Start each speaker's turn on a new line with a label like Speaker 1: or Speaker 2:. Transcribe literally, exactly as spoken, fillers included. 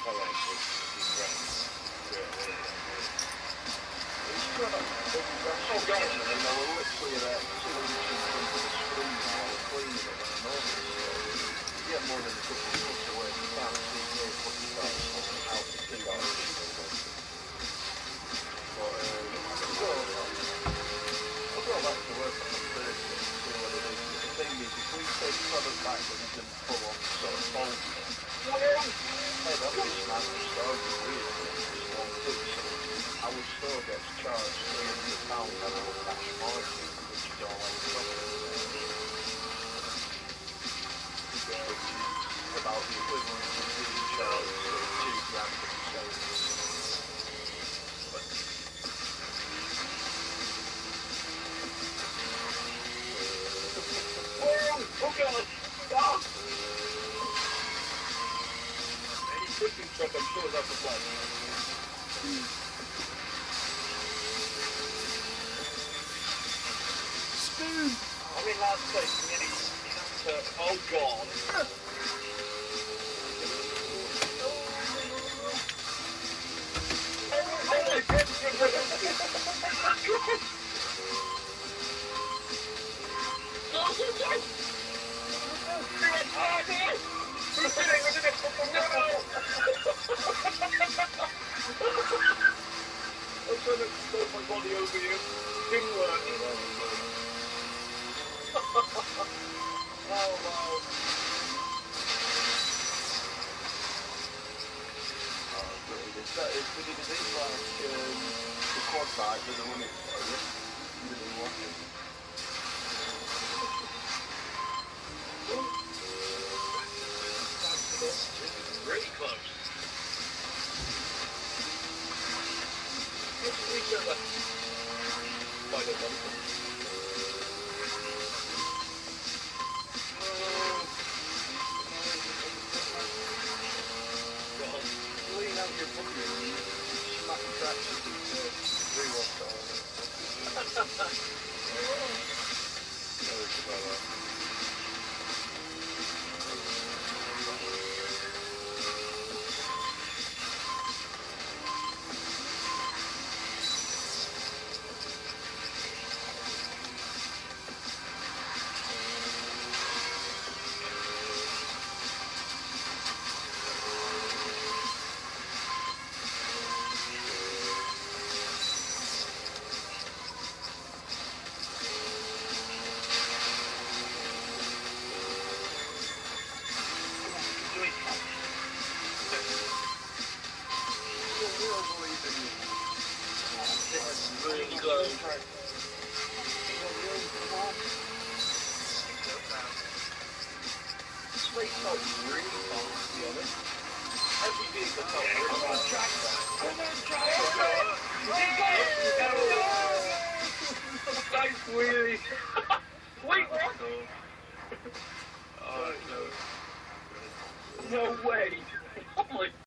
Speaker 1: I went with his friends straight away.
Speaker 2: It's got a oh god, and I were literally about two inches in front of the screen while I was cleaning it and I noticed so you get more than a couple of foot away, you can't see near what you start smoking out the thing out of it. But um, I'll go, I'll go back to work on the Thursday and see what it is. But the thing is, if we take product back that isn't full on sort of fault, hey, that was smart to start with really, it's one too, so our store gets charged three hundred pounds on our cash margin, which is all our profit. Which is about the equivalent of being charged sort of two grand for the sales. Oh god! Stop! Any cooking truck, I'm sure that's a plan.
Speaker 1: Spoon!
Speaker 2: I'm in last place, and yet he's to, oh god! I'm trying to throw my body over you. Didn't work. Oh wow. Oh, brilliant. Is that, is, is it like um, the quad bike with the limit for you? Really watching. Really close. Just each other. By the bumper. Well, lean out your bucket and smack the tracks into re-wash all of it. Sorry about that. Really close. Straight top really fast, to be honest. Every vehicle top really fast. Come on, TRAXX! Come on, TRAXX! Nice wheelie! Wait, what? Oh, no. No way! Oh my